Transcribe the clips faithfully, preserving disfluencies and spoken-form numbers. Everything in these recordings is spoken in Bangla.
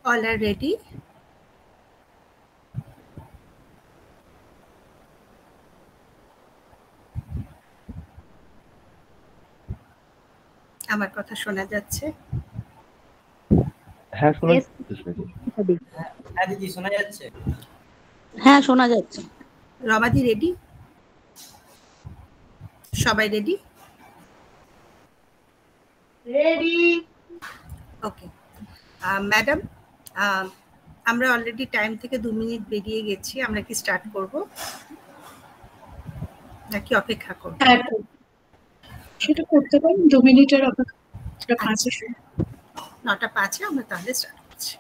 All are ready? আমার কথা শোনা যাচ্ছে? হ্যাঁ শোনা Yes. যাচ্ছে। হ্যাঁ দিদি শোনা যাচ্ছে। হ্যাঁ শোনা যাচ্ছে। রমাদি রেডি? সবাই রেডি? রেডি। ওকে ম্যাডাম, আমরা অলরেডি টাইম থেকে দু মিনিট বেরিয়ে গেছি, আমরা কি স্টার্ট করব নাকি অপেক্ষা করব? হ্যাঁ সেটা করতে পারেন, দু মিনিটের অপেক্ষা। পাঁচে নটা পাঁচে আমরা তাহলে স্টার্ট করছি।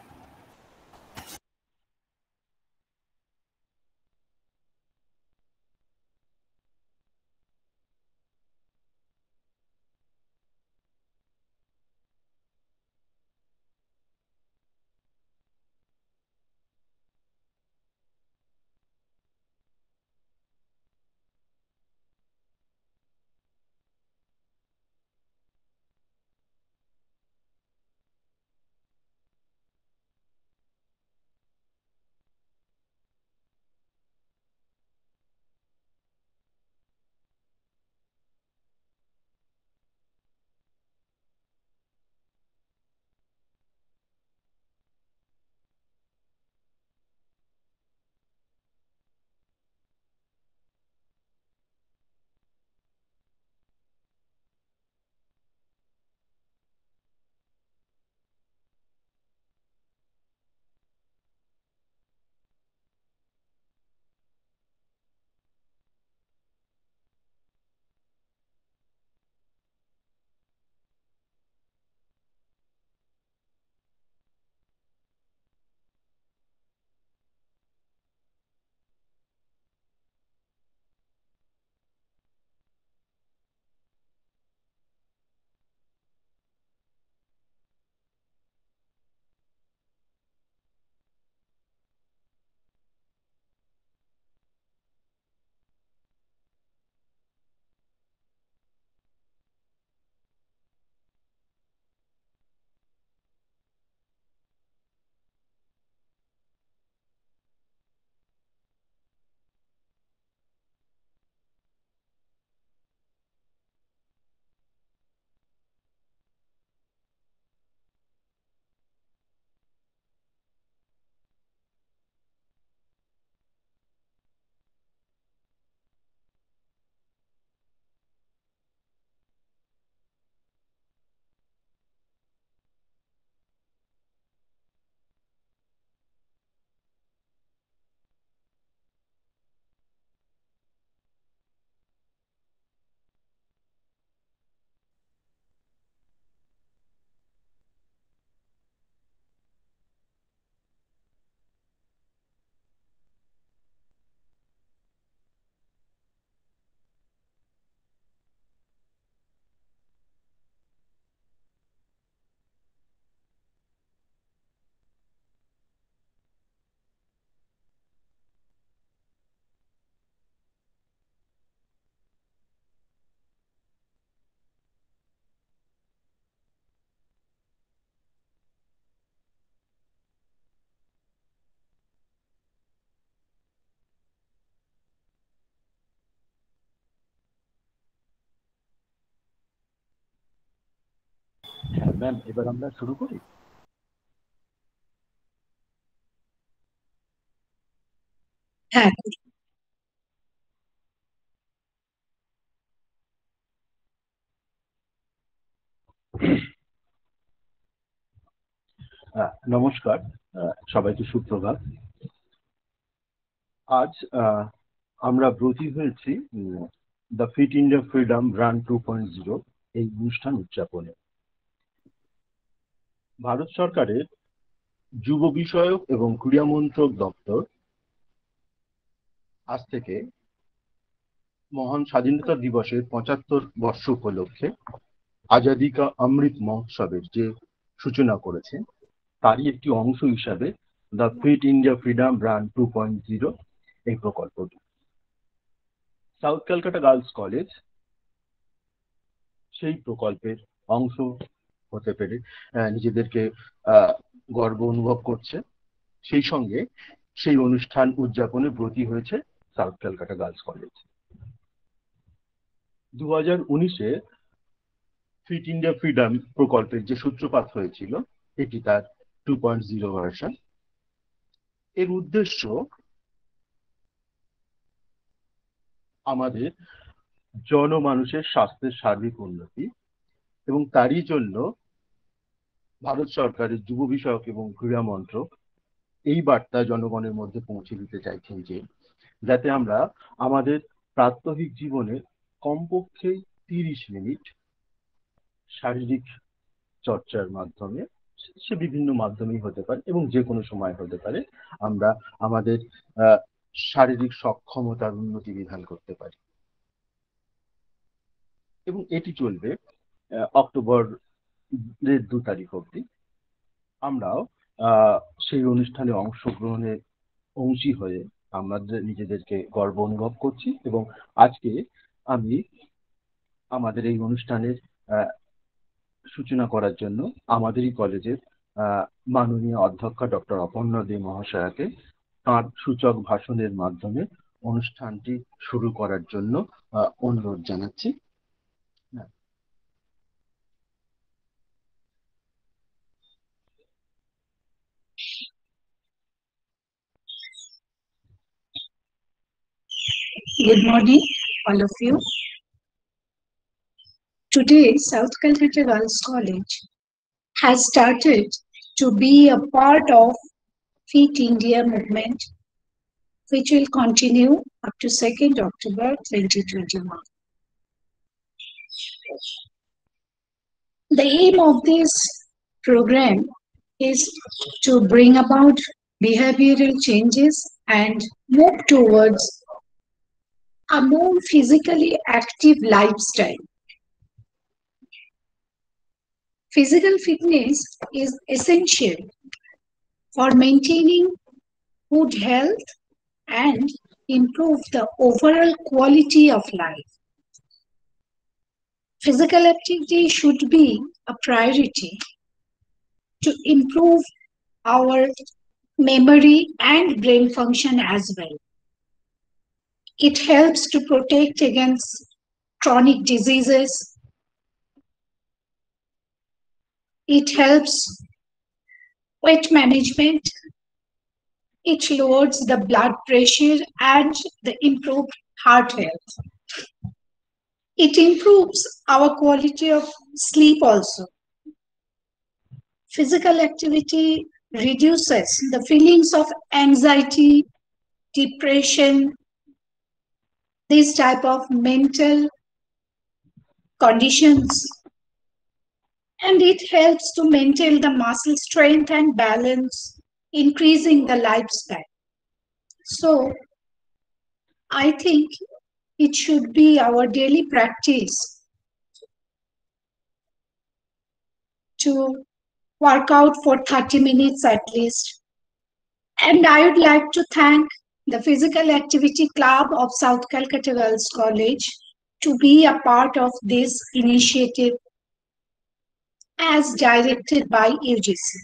হ্যাঁ ম্যাম, এবার আমরা শুরু করি। হ্যাঁ নমস্কার, সবাইকে সুপ্রভাত। আজ আমরা ব্রতী হয়েছি the fit India freedom run two point zero এই অনুষ্ঠান উদযাপনে। ভারত সরকারের যুব বিষয়ক এবং ক্রীড়া মন্ত্রক দপ্তর আজ থেকে মহান স্বাধীনতা দিবসের পঁচাত্তর বর্ষ উপলক্ষে আজাদি কা অমৃত মহোৎসবের যে সূচনা করেছে, তারই একটি অংশ হিসাবে the fit India freedom run two point zero এই প্রকল্পটি সাউথ ক্যালকাটা গার্লস কলেজ সেই প্রকল্পের অংশ হতে পেরে নিজেদেরকে গর্ব অনুভব করছে। সেই সঙ্গে সেই অনুষ্ঠান উদযাপনে ব্রতী হয়েছে সাউথ ক্যালকাটা গার্লস কলেজ। দু হাজার উনিশে ফিট ইন্ডিয়া ফ্রিডম প্রকল্পের যে সূত্রপাত হয়েছিল, এটি তার টু পয়েন্ট জিরো ভার্সন। এর উদ্দেশ্য আমাদের জনমানুষের স্বাস্থ্যের সার্বিক উন্নতি, এবং তারই জন্য ভারত সরকারের যুব বিষয়ক এবং ক্রীড়া মন্ত্রক এই বার্তা জনগণের মধ্যে পৌঁছে দিতে চাইছেন যে যাতে আমরা আমাদের প্রাত্যহিক জীবনে কমপক্ষে তিরিশ মিনিট শারীরিক চর্চার মাধ্যমে, সে বিভিন্ন মাধ্যমেই হতে পারে এবং যে কোনো সময় হতে পারে, আমরা আমাদের আহ শারীরিক সক্ষমতার উন্নতি বিধান করতে পারি। এবং এটি চলবে অক্টোবর দু তারিখ অবধি। আমরাও আহ সেই অনুষ্ঠানে অংশগ্রহণের অংশী হয়ে আমাদের নিজেদেরকে গর্ব অনুভব করছি। এবং আজকে আমি আমাদের এই অনুষ্ঠানের আহ সূচনা করার জন্য আমাদেরই কলেজের আহ মাননীয় অধ্যক্ষা ডক্টর অপর্ণা দে মহাশয়াকে তাঁর সূচক ভাষণের মাধ্যমে অনুষ্ঠানটি শুরু করার জন্য আহ অনুরোধ জানাচ্ছি। Good morning, all of you. Today, South Calcutta Girls College has started to be a part of Fit India movement, which will continue up to second October twenty twenty-one. The aim of this program is to bring about behavioral changes and move towards a more physically active lifestyle. Physical fitness is essential for maintaining good health and improve the overall quality of life. Physical activity should be a priority to improve our memory and brain function as well. It helps to protect against chronic diseases. It helps weight management. It lowers the blood pressure and the improved heart health. It improves our quality of sleep also. Physical activity reduces the feelings of anxiety, depression, these type of mental conditions, and it helps to maintain the muscle strength and balance, increasing the lifespan. So I think it should be our daily practice to work out for thirty minutes at least. And I would like to thank the Physical Activity Club of South Calcutta Girls College to be a part of this initiative as directed by U G C.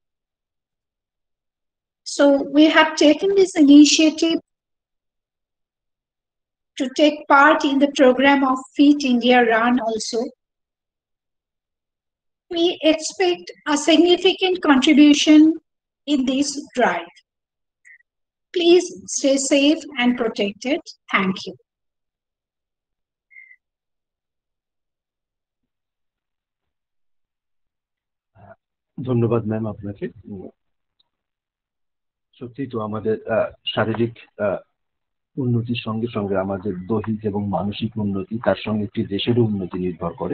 So we have taken this initiative to take part in the program of Fit India Run also. We expect a significant contribution in this drive. Please stay safe and protected. Thank you. ধন্যবাদ ম্যাম আপনাকে। সত্যি তো আমাদের শারীরিক উন্নতির সঙ্গে সঙ্গে আমাদের দৈহিক এবং মানসিক উন্নতি, তার সঙ্গে একটি দেশেরও উন্নতি নির্ভর করে।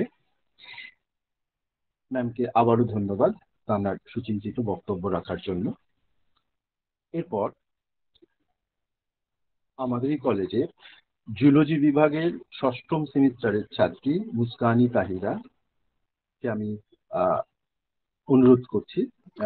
ম্যামকে আবারও ধন্যবাদ তার সুচিন্তিত বক্তব্য রাখার জন্য। এরপর আমাদের এই কলেজের জুলজি বিভাগের ষষ্ঠম সেমিস্টারের ছাত্রী মুস্কানি তাহিরা কে আমি আহ অনুরোধ করছি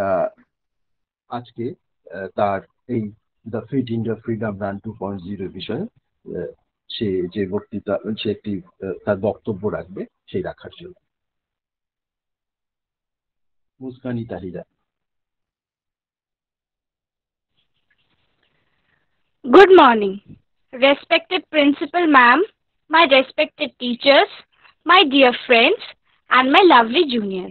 আজকে তার এই the fit India freedom run two point zero বিষয়ে সে যে বক্তৃতা, সে একটি তার বক্তব্য রাখবে, সেই রাখার জন্য। মুস্কানি Tahira. morning, respected principal ma'am, my respected teachers, my dear friends, and my lovely juniors.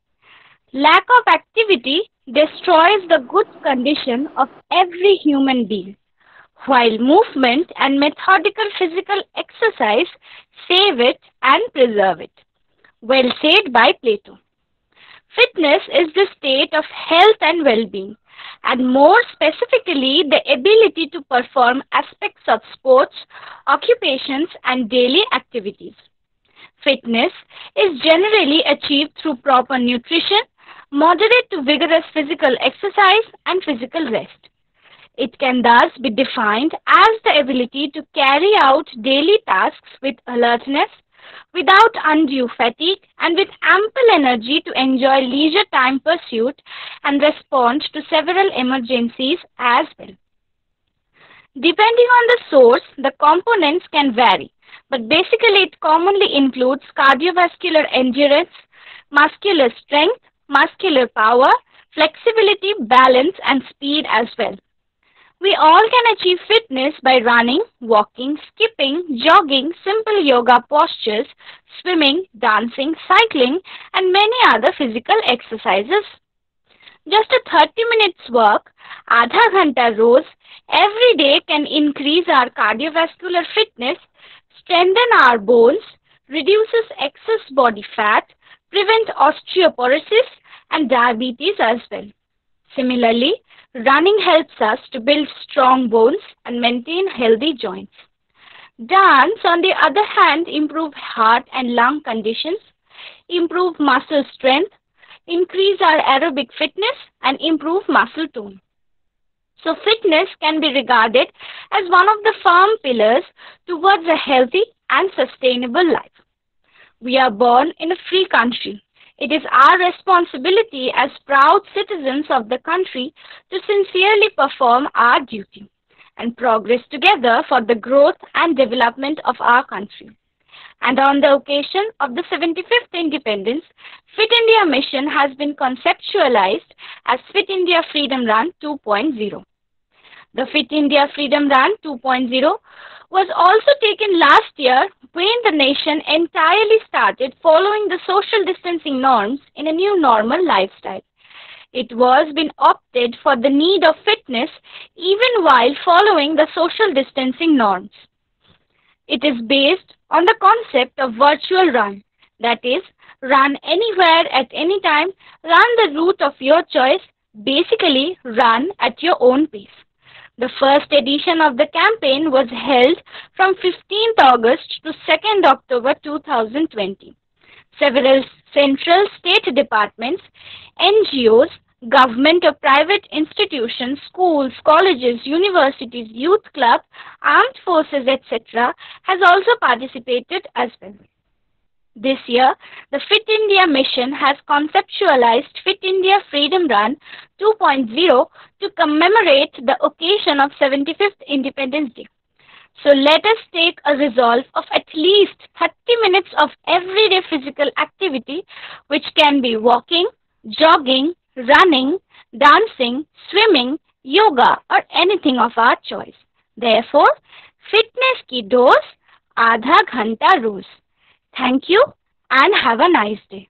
Lack of activity destroys the good condition of every human being, while movement and methodical physical exercise save it and preserve it. Well said by Plato. Fitness is the state of health and well-being, and more specifically the ability to perform aspects of sports, occupations, and daily activities. Fitness is generally achieved through proper nutrition, moderate to vigorous physical exercise, and physical rest. It can thus be defined as the ability to carry out daily tasks with alertness, without undue fatigue, and with ample energy to enjoy leisure time pursuit and respond to several emergencies as well. Depending on the source, the components can vary, but basically it commonly includes cardiovascular endurance, muscular strength, muscular power, flexibility, balance, and speed as well. We all can achieve fitness by running, walking, skipping, jogging, simple yoga postures, swimming, dancing, cycling, and many other physical exercises. Just a thirty minutes work, Aadha Ghanta Roz, every day can increase our cardiovascular fitness, strengthen our bones, reduces excess body fat, prevent osteoporosis and diabetes as well. Similarly, running helps us to build strong bones and maintain healthy joints. Dance, on the other hand, improve heart and lung conditions, improve muscle strength, increase our aerobic fitness, and improve muscle tone. So fitness can be regarded as one of the firm pillars towards a healthy and sustainable life. We are born in a free country. It is our responsibility as proud citizens of the country to sincerely perform our duty and progress together for the growth and development of our country. And on the occasion of the seventy-fifth Independence, Fit India Mission has been conceptualized as Fit India Freedom Run two point oh. The Fit India Freedom Run two point oh was also taken last year when the nation entirely started following the social distancing norms in a new normal lifestyle. It was been opted for the need of fitness even while following the social distancing norms. It is based on the concept of virtual run, that is, run anywhere at any time, run the route of your choice, basically run at your own pace. The first edition of the campaign was held from fifteenth August to second October two thousand twenty. Several central state departments, N G Os, government or private institutions, schools, colleges, universities, youth clubs, armed forces, et cetera has also participated as well. This year, the Fit India Mission has conceptualized Fit India Freedom Run two point oh to commemorate the occasion of seventy-fifth Independence Day. So let us take a resolve of at least thirty minutes of everyday physical activity, which can be walking, jogging, running, dancing, swimming, yoga, or anything of our choice. Therefore, fitness ki dose, Aadha Ghanta Roz. Thank you and have a nice day.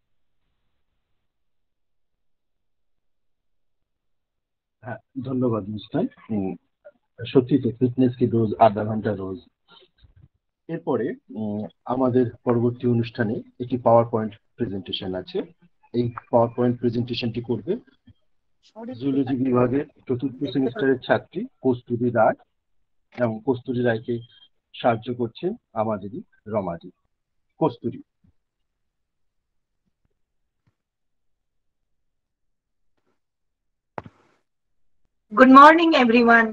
হ্যাঁ, ধন্যবাদ মুস্কান। উম, সত্যি তো ফিটনেস কি ডোজ আধা ঘন্টা রোজ। এরপরে উম, আমাদের পরবর্তী অনুষ্ঠানে একটি পাওয়ার পয়েন্ট প্রেজেন্টেশন আছে। এই পাওয়ার পয়েন্ট প্রেজেন্টেশনটি করবে জুলজি বিভাগের চতুর্থ সেমিস্টারের ছাত্রী কস্তুরী রায়, এবং কস্তুরী রায়কে সাহায্য করছেন আমাদেরই রমাদি। Kasturi. Good morning, everyone.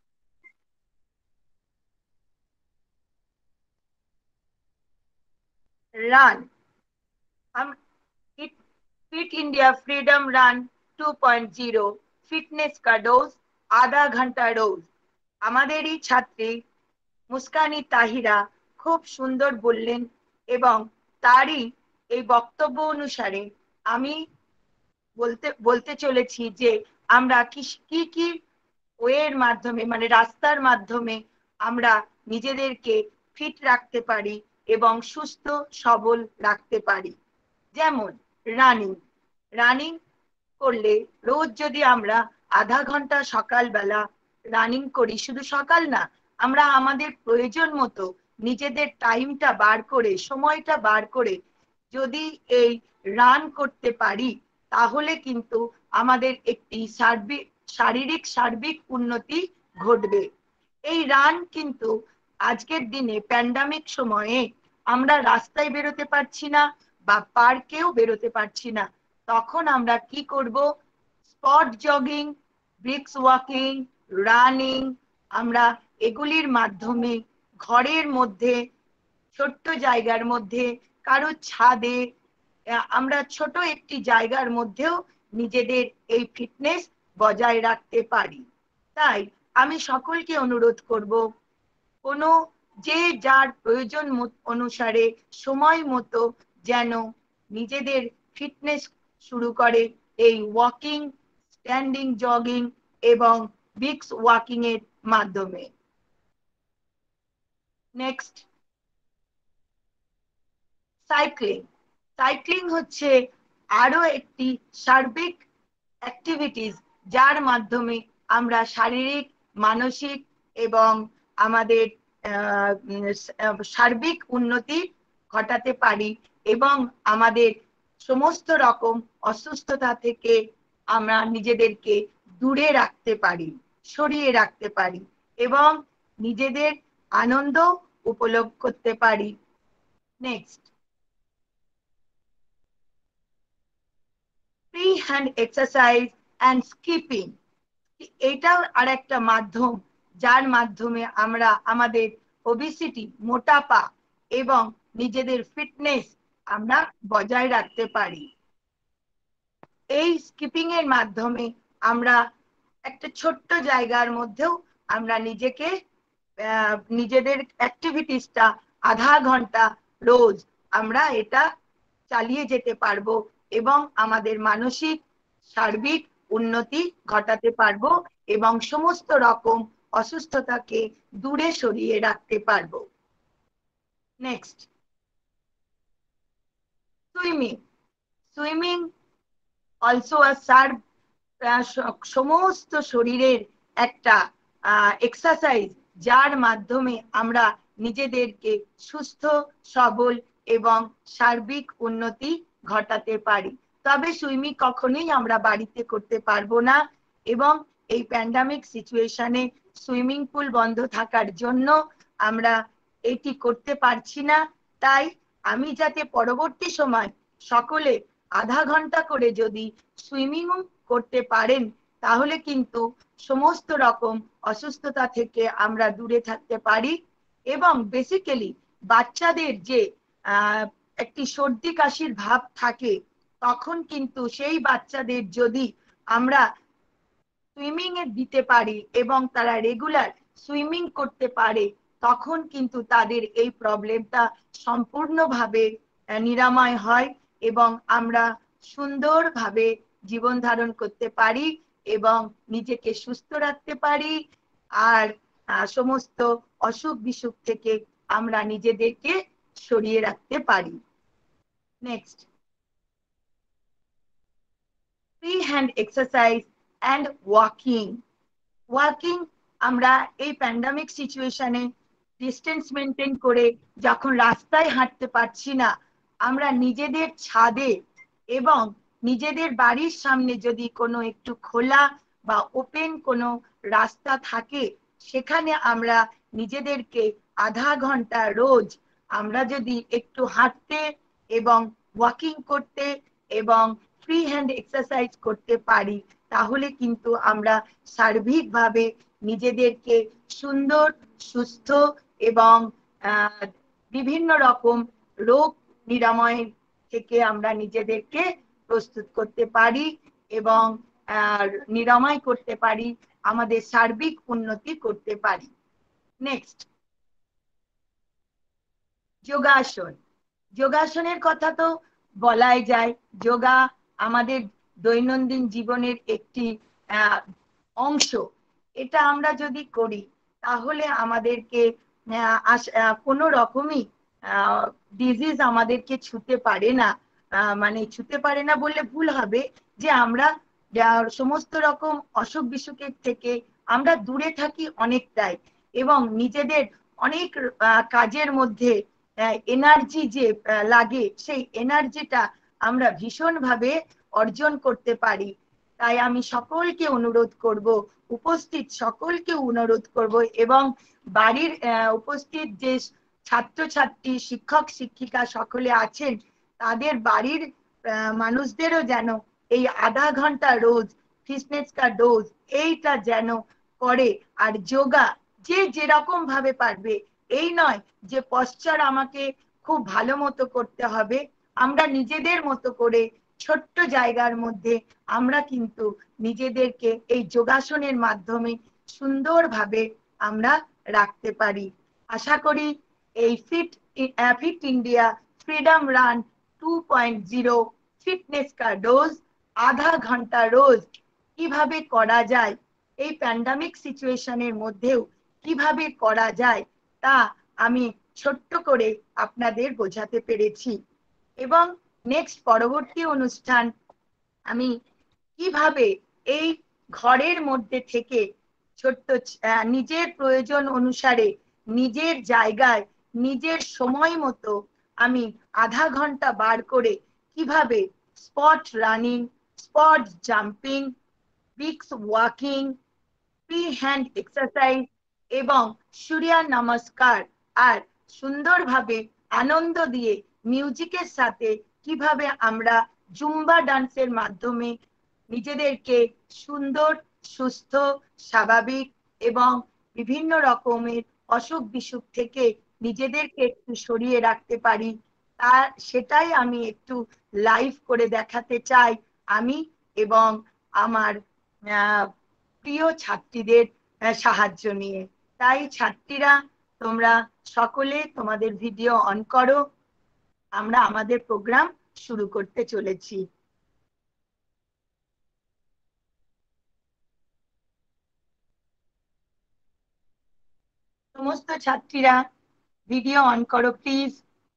Run. हम fit India freedom run two point oh fitness का ডোজ আধা ঘন্টা ডোজ। আমাদেরই ছাত্রী মুস্কানি তাহিরা খুব সুন্দর বললেন এবং তারই এই বক্তব্য অনুসারে আমি বলতে বলতে চলেছি যে আমরা কি কি ওয়ের মাধ্যমে মানে রাস্তার মাধ্যমে আমরা নিজেদেরকে ফিট রাখতে পারি এবং সুস্থ সবল রাখতে পারি। যেমন রানিং রানিং করলে রোজ যদি আমরা আধা ঘন্টা সকালবেলা রানিং করি, শুধু সকাল না, আমরা আমাদের প্রয়োজন মতো নিজেদের টাইমটা বার করে সময়টা বার করে যদি এই রান করতে পারি, তাহলে কিন্তু আমাদের একটি সার্বিক শারীরিক সার্বিক উন্নতি ঘটবে। এই রান কিন্তু আজকের দিনে প্যান্ডামিক সময়ে আমরা রাস্তায় বেরোতে পারছি না বা পার্কেও বেরোতে পারছি না, তখন আমরা কি করব? Spot jogging, brisk walking, running, আমরা এগুলির মাধ্যমে ঘরের মধ্যে, ছোট্ট জায়গার মধ্যে, কারো ছাদে, আমরা ছোট একটি জায়গার মধ্যেও নিজেদের এই ফিটনেস বজায় রাখতে পারি। তাই আমি সকলকে অনুরোধ করব, কোনো যে যার প্রয়োজন অনুসারে সময় মতো যেন নিজেদের ফিটনেস শুরু করে এই ওয়াকিং, স্ট্যান্ডিং জগিং এবং ব্রিক্স ওয়াকিং এর মাধ্যমে। Next, cycling. সাইক্লিং হচ্ছে আরো একটি সার্বিক অ্যাক্টিভিটিস, যার মাধ্যমে আমরা শারীরিক, মানসিক এবং আমাদের সার্বিক উন্নতি ঘটাতে পারি এবং আমাদের সমস্ত রকম অসুস্থতা থেকে আমরা নিজেদেরকে দূরে রাখতে পারি, সরিয়ে রাখতে পারি এবং নিজেদের আনন্দ উপভোগ করতে পারি। Next, free hand exercise and skipping. এটাও আর একটা মাধ্যম, যার মাধ্যমে আমরা আমাদের ওবেসিটি, মোটাপা এবং নিজেদের ফিটনেস আমরা বজায় রাখতে পারি। এই স্কিপিং এর মাধ্যমে আমরা একটা ছোট্ট জায়গার মধ্যেও আমরা নিজেকে নিজেদের অ্যাক্টিভিটিসটা আধা ঘন্টা রোজ আমরা এটা চালিয়ে যেতে পারবো এবং আমাদের মানসিক সার্বিক উন্নতি ঘটাতে পারবো এবং সমস্ত রকম অসুস্থতাকে দূরে সরিয়ে রাখতে পারবো। Next, swimming. Swimming also a serve, সমস্ত শরীরের একটা এক্সারসাইজ, যার মাধ্যমে আমরা নিজেদেরকে সুস্থ সবল এবং সার্বিক উন্নতি ঘটাতে পারি। তবে সুইমিং কখনোই আমরা বাড়িতে করতে পারবো না এবং এই প্যান্ডামিক সিচুয়েশনে সুইমিং পুল বন্ধ থাকার জন্য আমরা এটি করতে পারছি না। তাই আমি যাতে পরবর্তী সময় সকলে আধা ঘন্টা করে যদি সুইমিং করতে পারেন, তাহলে কিন্তু সমস্ত রকম অসুস্থতা থেকে আমরা দূরে থাকতে পারি এবং বেসিক্যালি বাচ্চাদের যে একটি সর্দি কাশির ভাব থাকে, তখন কিন্তু সেই বাচ্চাদের যদি আমরা সুইমিং এ দিতে পারি এবং তারা রেগুলার সুইমিং করতে পারে, তখন কিন্তু তাদের এই প্রবলেমটা সম্পূর্ণভাবে নিরাময় হয় এবং আমরা সুন্দরভাবে জীবন ধারণ করতে পারি এবং নিজেকে সুস্থ রাখতে পারি আর সমস্ত অসুখ বিসুখ থেকে আমরা নিজেদেরকে সরিয়ে রাখতে পারি। Next, free hand exercise and walking. Walking আমরা এই প্যান্ডামিক সিচুয়েশনে ডিস্টেন্স মেনটেন করে যখন রাস্তায় হাঁটতে পারছি না, আমরা নিজেদের ছাদে এবং নিজেদের বাড়ির সামনে যদি কোনো একটু খোলা বা ওপেন কোনো রাস্তা থাকে, সেখানে আমরা নিজেদেরকে আধা ঘন্টা রোজ আমরা যদি একটু হাঁটতে এবং ওয়াকিং করতে এবং ফ্রি হ্যান্ড এক্সারসাইজ করতে পারি, তাহলে কিন্তু আমরা সার্বিকভাবে নিজেদেরকে সুন্দর, সুস্থ এবং বিভিন্ন রকম রোগ নিরাময় থেকে আমরা নিজেদেরকে প্রস্তুত করতে পারি এবং নিরাময় করতে পারি, আমাদের সার্বিক উন্নতি করতে পারি। নেক্সট, যোগাসন। যোগাসনের কথা তো বলাই যায়। যোগা আমাদের দৈনন্দিন জীবনের একটি অংশ এটা আমরা যদি করি তাহলে আমাদেরকে কোনো রকমই ডিজিজ আমাদেরকে ছুতে পারে না, মানে ছুতে পারে না বললে ভুল হবে, যে আমরা সমস্ত রকম অসুখ বিসুখের থেকে আমরা দূরে থাকি অনেকটাই, এবং নিজেদের অনেক কাজের মধ্যে এনার্জি যে লাগে সেই এনার্জিটা আমরা ভীষণভাবে অর্জন করতে পারি। তাই আমি সকলকে অনুরোধ করব, উপস্থিত সকলকে অনুরোধ করব, এবং বাড়ির উপস্থিত যে ছাত্রছাত্রী, শিক্ষক শিক্ষিকা সকলে আছেন তাদের বাড়ির মানুষদেরও যেন এই আধা ঘন্টা রোজ ফিটনেস কা ডোজ এইটা যেন করে। আর যোগা যে যেরকম ভাবে পারবে, এই নয় যে পশ্চার আমাকে খুব ভালো মতো করতে হবে, আমরা নিজেদের মতো করে ছোট্ট জায়গার মধ্যে আমরা কিন্তু নিজেদেরকে এই যোগাসনের মাধ্যমে সুন্দরভাবে আমরা রাখতে পারি। আশা করি এই fit fit India freedom run two point zero fitness কা ডোজ আধা ঘন্টা রোজ কিভাবে করা যায়, এই প্যান্ডামিক সিচুয়েশনের মধ্যেও কিভাবে করা যায় তা আমি ছোট্ট করে আপনাদের বোঝাতে পেরেছি। এবং নেক্সট পরবর্তী অনুষ্ঠান আমি কিভাবে এই ঘরের মধ্যে থেকে ছোট্ট নিজের প্রয়োজন অনুসারে নিজের জায়গায় নিজের সময় মতো আমি আধা ঘন্টা বার করে কিভাবে spot running, spot jumping, brisk walking, free hand exercise এবং সূর্য নমস্কার আর সুন্দরভাবে আনন্দ দিয়ে মিউজিকের সাথে কিভাবে আমরা জুম্বা ডান্সের মাধ্যমে নিজেদেরকে সুন্দর, সুস্থ, স্বাভাবিক এবং বিভিন্ন রকমের অসুখ বিসুখ থেকে নিজেদেরকে একটু সরিয়ে রাখতে পারি, তা সেটাই আমি একটু লাইভ করে দেখাতে চাই আমি এবং আমার প্রিয় ছাত্রীদের সাহায্য নিয়ে। তাই ছাত্রীরা তোমরা সকলে তোমাদের ভিডিও অন করো, আমরা আমাদের প্রোগ্রাম শুরু করতে চলেছি। সমস্ত ছাত্রীরা ভিডিও অন করো প্লিজ।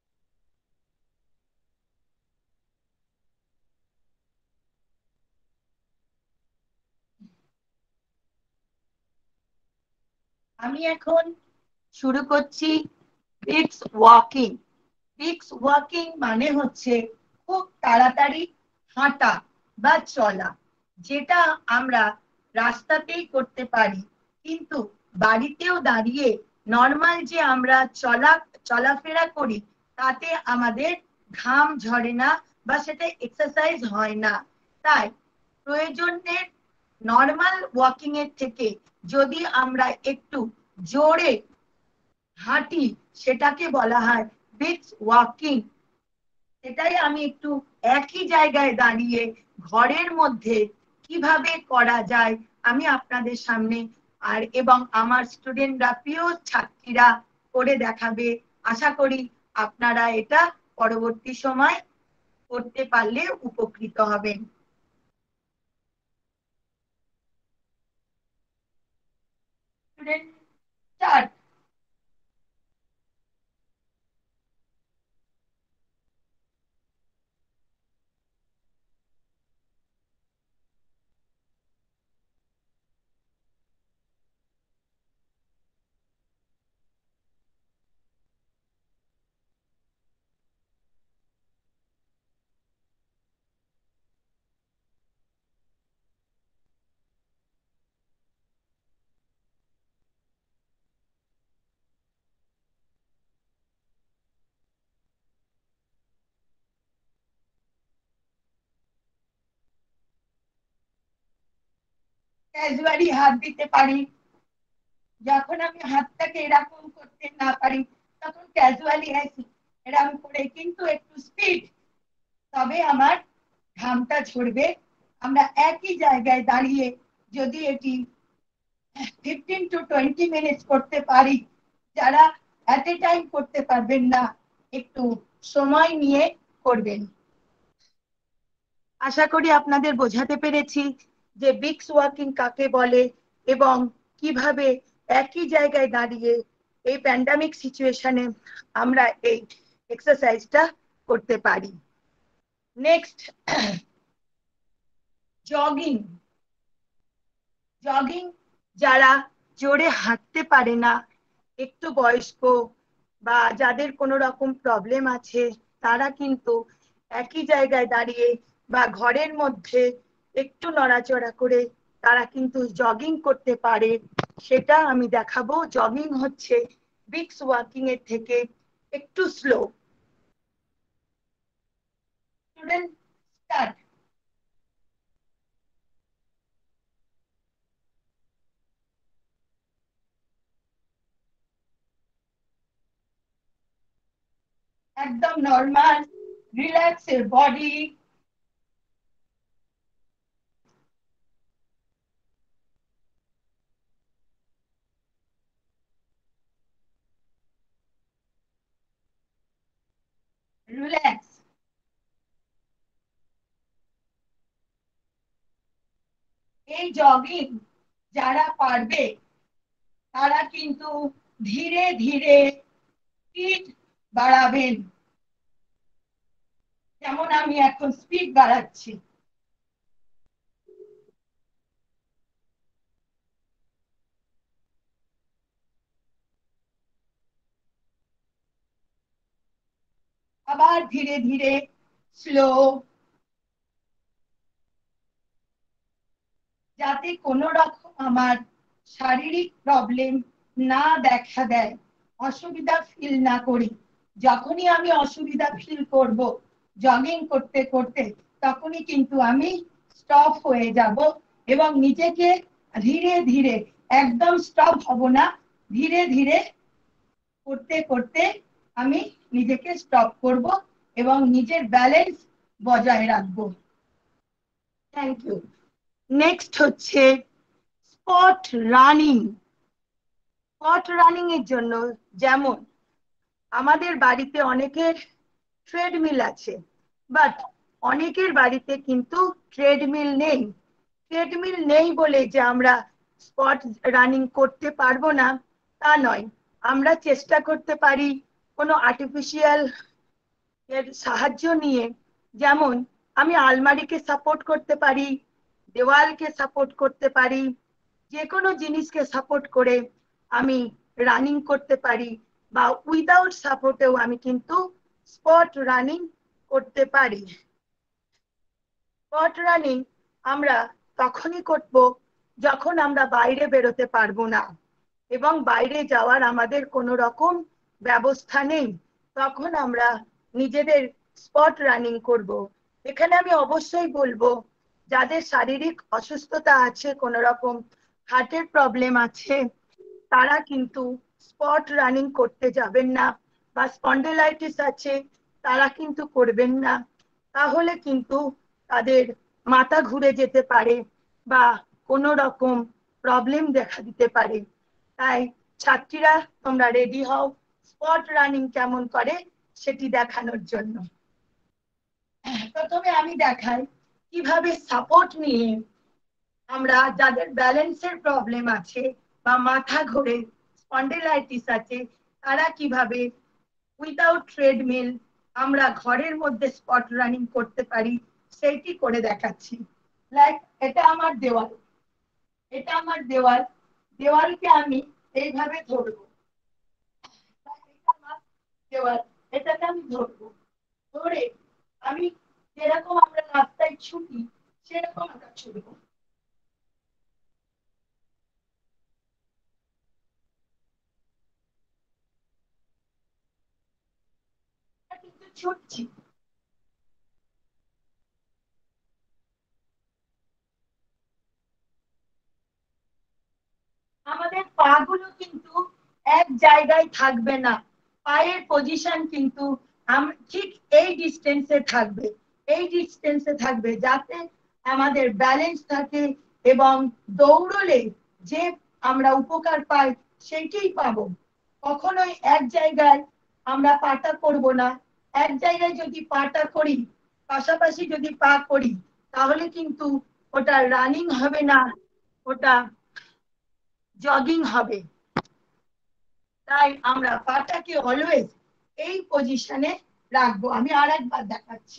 আমি এখন শুরু করছি ব্রিক্স ওয়াকিং। ব্রিক্স ওয়াকিং মানে হচ্ছে খুব তাড়াতাড়ি হাঁটা বা চলা, যেটা আমরা রাস্তাতেই করতে পারি, কিন্তু বাড়িতেও দাঁড়িয়ে নর্মাল যে আমরা চলা চলাফেরা করি তাতে আমাদের ঘাম ঝরে না বা সেটা এক্সারসাইজ হয় না। তাই প্রয়োজনের নর্মাল ওয়াকিং এর থেকে যদি আমরা একটু জোরে হাঁটি সেটাকে বলা হয় ব্রিক্স ওয়াকিং। সেটাই আমি একটু একই জায়গায় দাঁড়িয়ে ঘরের মধ্যে কিভাবে করা যায় আমি আপনাদের সামনে আর এবং আমার স্টুডেন্টরা, প্রিয় ছাত্রীরা করে দেখাবে। আশা করি আপনারা এটা পরবর্তী সময় করতে পারলে উপকৃত হবেন। Student start. ক্যাজুয়ালি হাত দিতে পারি, যখন আমি হাতটাকে এরকম করতে না পারি তখন ক্যাজুয়ালি এরকম করে, কিন্তু একটু স্পিড, তবে আমার ঘামটা ঝরবে। আমরা একই জায়গায় দাঁড়িয়ে যদি এটি ফিফটিন টু টোয়েন্টি মিনিটস করতে পারি, যারা এট এ টাইম করতে পারবেন না একটু সময় নিয়ে করবেন। আশা করি আপনাদের বোঝাতে পেরেছি যে ব্রিক্স ওয়াকিং কাকে বলে এবং কিভাবে একই জায়গায় দাঁড়িয়ে এই প্যান্ডামিক সিচুয়েশনে আমরা এই এক্সারসাইজটা করতে পারি। Next, jogging. জগিং যারা জোরে হাঁটতে পারে না, একটু বয়স্ক বা যাদের কোনো রকম প্রবলেম আছে, তারা কিন্তু একই জায়গায় দাঁড়িয়ে বা ঘরের মধ্যে একটু নড়াচড়া করে তারা কিন্তু জগিং করতে পারে। সেটা আমি দেখাবো। জগিং হচ্ছে ব্রিস্ক ওয়াকিং এর থেকে একটু স্লো। Student, start. একদম নর্মাল, রিল্যাক্স এর বডি। রিল্যাক্স। এই জগিং যারা পারবে তারা কিন্তু ধীরে ধীরে স্পিড বাড়াবেন। যেমন আমি এখন স্পিড বাড়াচ্ছি। আবার ধীরে ধীরে স্লো, যাতে কোনো রকম আমার শারীরিক প্রবলেম না দেখা দেয়, অসুবিধা ফিল না করি। যখনই আমি অসুবিধা ফিল করব জগিং করতে করতে, তখনই কিন্তু আমি স্টপ হয়ে যাব এবং নিজেকে ধীরে ধীরে, একদম স্টপ হব না, ধীরে ধীরে করতে করতে আমি নিজেকে স্টপ করব এবং নিজের ব্যালেন্স বজায় রাখব। Thank you. নেক্সট হচ্ছে স্পট রানিং। স্পট রানিং এর জন্য যেমন আমাদের বাড়িতে অনেকের ট্রেডমিল আছে, বাট অনেকের বাড়িতে কিন্তু ট্রেডমিল নেই। ট্রেডমিল নেই বলে যে আমরা স্পট রানিং করতে পারবো না তা নয়। আমরা চেষ্টা করতে পারি কোনো আর্টিফিশিয়াল এর সাহায্য নিয়ে। যেমন আমি আলমারিকে সাপোর্ট করতে পারি, দেওয়ালকে সাপোর্ট করতে পারি, যে কোনো জিনিসকে সাপোর্ট করে আমি রানিং করতে পারি, বা উইদাউট সাপোর্টেও আমি কিন্তু স্পট রানিং করতে পারি। স্পট রানিং আমরা তখনই করব যখন আমরা বাইরে বেরোতে পারবো না এবং বাইরে যাওয়ার আমাদের কোনো রকম ব্যবস্থা নেই, তখন আমরা নিজেদের স্পট রানিং করব। এখানে আমি অবশ্যই বলবো, যাদের শারীরিক অসুস্থতা আছে, কোনো রকম হার্টের প্রবলেম আছে, তারা কিন্তু স্পট রানিং করতে যাবেন না, বা স্পন্ডিলাইটিস আছে তারা কিন্তু করবেন না। তাহলে কিন্তু তাদের মাথা ঘুরে যেতে পারে বা কোনো রকম প্রবলেম দেখা দিতে পারে। তাই ছাত্রীরা, তোমরা রেডি হও স্পট রানিং কেমন করে সেটি দেখানোর জন্য। প্রথমে আমি দেখাই কিভাবে সাপোর্ট নিয়ে আমরা, যাদের ব্যালেন্সের প্রবলেম আছে বা মাথা ঘোরে, স্পন্ডিলাইটিস আছে, তারা কিভাবে উইদাউট ট্রেডমিল আমরা ঘরের মধ্যে স্পট রানিং করতে পারি সেইটি করে দেখাচ্ছি। লাইক এটা আমার দেওয়াল, এটা আমার দেওয়াল, দেওয়ালকে আমি এইভাবে ধরবো, দেওয়াল, এটাকে আমি ধরবো, ধরে আমি যেরকম আমরা রাস্তায় ছুটি সেরকম আমরা ছুটবো। কিন্তু ছুটছি, আমাদের পা গুলো কিন্তু এক জায়গায় থাকবে না, পায়ের পজিশন কিন্তু ঠিক এই ডিস্টেন্সে থাকবে, এই ডিস্টেন্সে থাকবে, যাতে আমাদের ব্যালেন্স থাকে এবং দৌড়লে যে আমরা উপকার পাই সেইটাই পাবো। কখনোই এক জায়গায় আমরা পাটা করব না। এক জায়গায় যদি পাটা করি, পাশাপাশি যদি পা করি, তাহলে কিন্তু ওটা রানিং হবে না, ওটা জগিং হবে। তাই আমরা পাটাকে অলওয়েজ এই পজিশনে রাখবো। আমি আর একবার দেখাচ্ছি,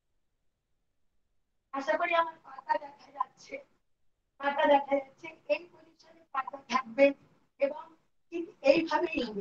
আশা করি আমার পাটা দেখা যাচ্ছে। পাটা দেখা যাচ্ছে, এই পজিশনে পাটা থাকবে এবং ঠিক এইভাবেই হবে।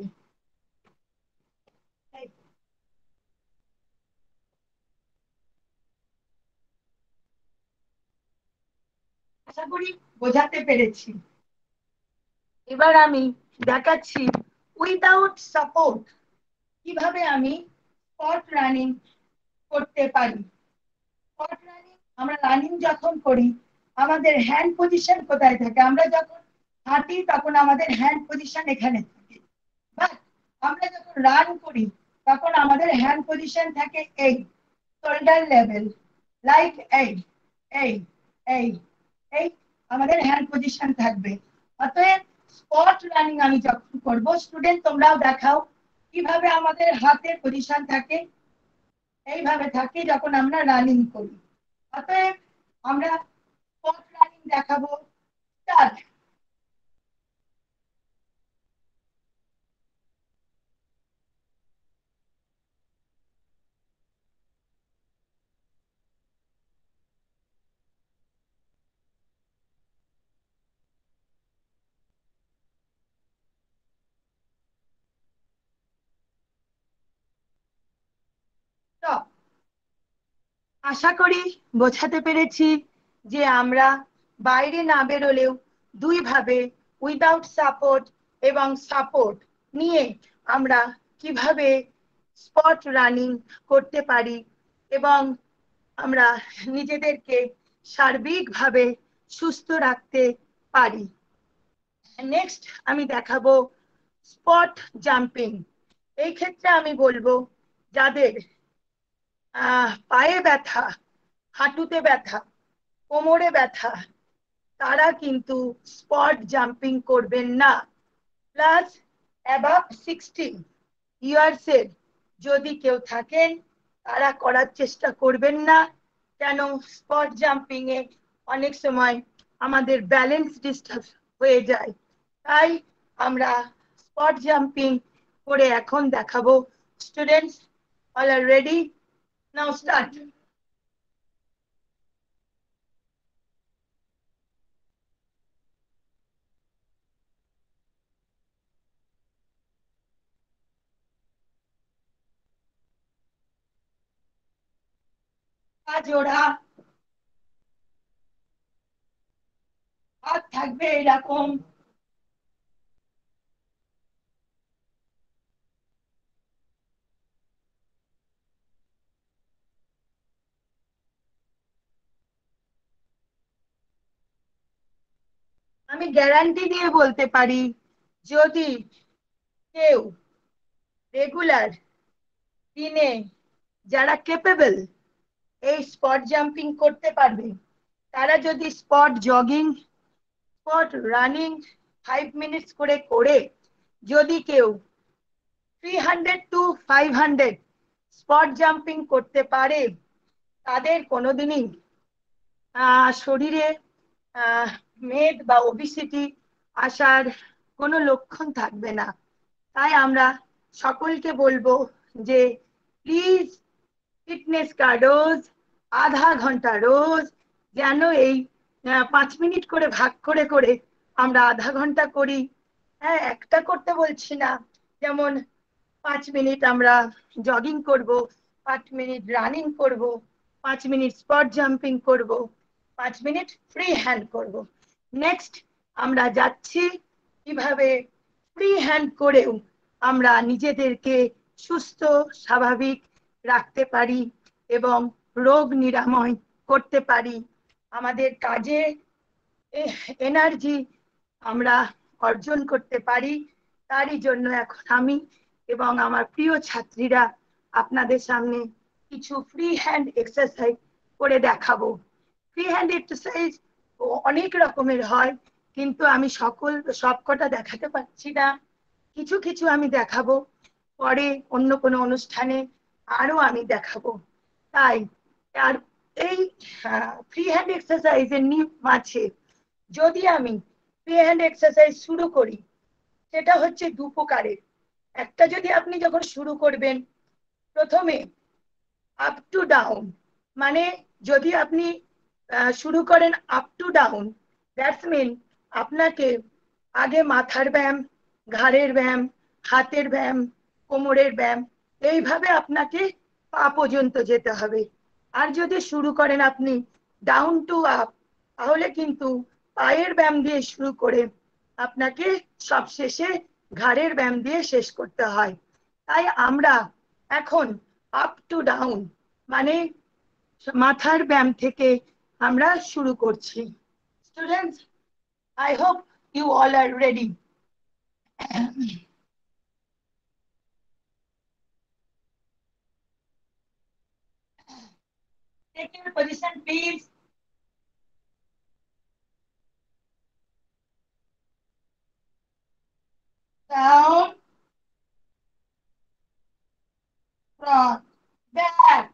আশা করি বোঝাতে পেরেছি। এবার আমি দেখাচ্ছি উইদাউট সাপোর্ট কিভাবে আমি স্পট রানিং করতে পারি। স্পট রানিং, আমরা রানিং যখন করি আমাদের হ্যান্ড পজিশন কোথায় থাকে? আমরা যখন হাঁটি তখন আমাদের হ্যান্ড পজিশন এখানে থাকে, বাট আমরা যখন রান করি তখন আমাদের হ্যান্ড পজিশন থাকে এই শোল্ডার লেভেল, লাইক এই এই এই এই আমাদের হ্যান্ড পজিশন থাকবে। অতএব স্পট রানিং আমি যখন করব, স্টুডেন্ট তোমরাও দেখাও কিভাবে আমাদের হাতের পজিশন থাকে, এইভাবে থাকে যখন আমরা রানিং করি। অতএব আমরা স্পট রানিং দেখাবো। স্টার্ট। আশা করি বোঝাতে পেরেছি যে আমরা বাইরে না বেরোলেও দুই ভাবে উইদাউট সাপোর্ট এবং সাপোর্ট নিয়ে আমরা কিভাবে স্পট রানিং করতে পারি এবং আমরা নিজেদেরকে সার্বিকভাবে সুস্থ রাখতে পারি। নেক্সট আমি দেখাবো স্পট জাম্পিং। এই ক্ষেত্রে আমি বলবো যাদের আহ পায়ে ব্যথা, হাঁটুতে ব্যথা, কোমরে ব্যথা, তারা কিন্তু স্পট জাম্পিং করবেন না। প্লাস অ্যাবাভ সিক্সটি ইয়ার্সের যদি কেউ থাকেন তারা করার চেষ্টা করবেন না, কেন স্পট জাম্পিং এ অনেক সময় আমাদের ব্যালেন্স ডিস্টার্ব হয়ে যায়। তাই আমরা স্পট জাম্পিং করে এখন দেখাবো। Students, all are ready? Now start. জোড়া হাত থাকবে এরকম। আমি গ্যারান্টি দিয়ে বলতে পারি যদি কেউ রেগুলার দিনে যারা কেপেবল এই স্পট জাম্পিং করতে পারবে, তারা যদি spot jogging, spot running five minutes করে করে যদি কেউ three hundred to five hundred spot jumping করতে পারে, তাদের কোনোদিনই আহ শরীরে আহ মেদ বা ওবিসিটি আসার কোনো লক্ষণ থাকবে না। তাই আমরা সকলকে বলবো যে প্লিজ ফিটনেস কা ডোজ আধা ঘন্টা রোজ যেন এই পাঁচ মিনিট করে ভাগ করে করে আমরা আধা ঘন্টা করি। হ্যাঁ, একটা করতে বলছি না, যেমন পাঁচ মিনিট আমরা জগিং করব, পাঁচ মিনিট রানিং করব, পাঁচ মিনিট স্পট জাম্পিং করব, পাঁচ মিনিট ফ্রি হ্যান্ড করব। নেক্সট আমরা যাচ্ছি কিভাবে ফ্রি হ্যান্ড করেও আমরা নিজেদেরকে সুস্থ স্বাভাবিক রাখতে পারি এবং রোগ নিরাময় করতে পারি। আমাদের কাজে এনার্জি আমরা অর্জন করতে পারি। তারই জন্য এখন আমি এবং আমার প্রিয় ছাত্রীরা আপনাদের সামনে কিছু ফ্রি হ্যান্ড এক্সারসাইজ করে দেখাবো। ফ্রি হ্যান্ড এক্সারসাইজ অনেক রকমের হয়, কিন্তু আমি সকল সবকটা দেখাতে পারছি না। কিছু কিছু আমি দেখাবো, পরে অন্য কোনো অনুষ্ঠানে আরো আমি দেখাবো। তাই আর এই ফ্রি হ্যান্ড এক্সারসাইজের নিয়ম আছে, যদি আমি ফ্রি হ্যান্ড এক্সারসাইজ শুরু করি, সেটা হচ্ছে দু প্রকারের। একটা যদি আপনি যখন শুরু করবেন, প্রথমে আপ টু ডাউন, মানে যদি আপনি শুরু করেন up to down, that's mean আপনাকে আগে মাথার ব্যায়াম, ঘাড়ের ব্যায়াম, হাতের ব্যায়াম, কোমরের ব্যায়াম, এইভাবে আপনাকে পা পর্যন্ত যেতে হবে। আর যদি শুরু করেন আপনি ডাউন টু আপ, তাহলে কিন্তু পায়ের ব্যায়াম দিয়ে শুরু করে আপনাকে সবশেষে ঘাড়ের ব্যায়াম দিয়ে শেষ করতে হয়। তাই আমরা এখন আপ টু ডাউন মানে মাথার ব্যায়াম থেকে আমরা শুরু করছি। Students, I hope you all are ready. Take your position, please. Down, front, back,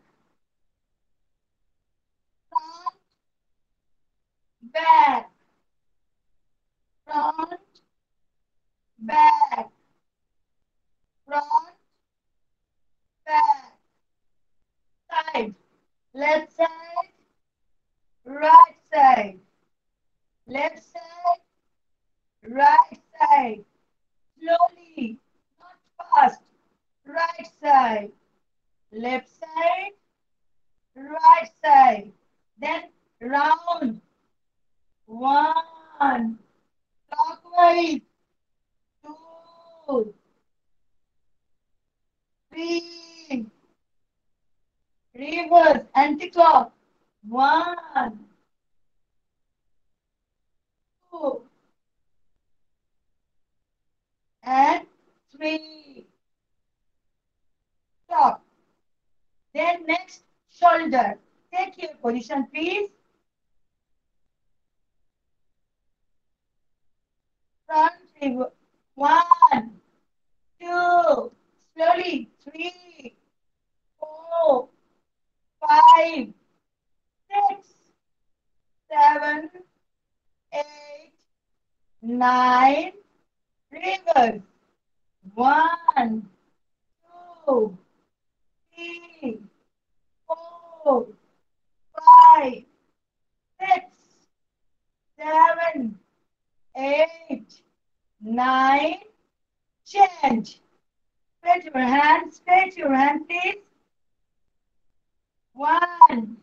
front, back, front, back, front, back, side, left side, right side, left side, right side, slowly, not fast, right side, left side, right side, then round, one, clockwise, two, three, reverse, anti-clock, one, two, and three. Stop. Then next, shoulder. Take your position, please. Front, reverse. One, two, slowly, three, four, five, six, seven, eight, nine, reverse. One, two, three, four, five, six, seven, eight, nine, change. Spread your hand, spread your hand, please. One,